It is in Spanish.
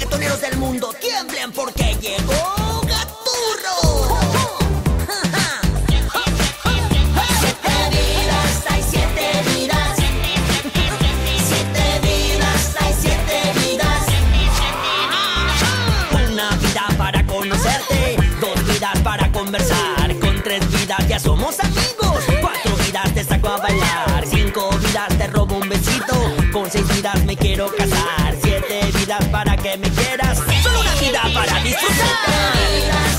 reggaetoneros del mundo tiemblen porque llegó Gaturro. Siete vidas, hay siete vidas. Siete vidas, hay siete vidas. Una vida para conocerte, dos vidas para conversar. Con tres vidas ya somos amigos. Cuatro vidas te saco a bailar. Cinco vidas te robo un besito. Con seis vidas me quiero casar. Siete vidas para que me quieras. Solo una vida para disfrutar.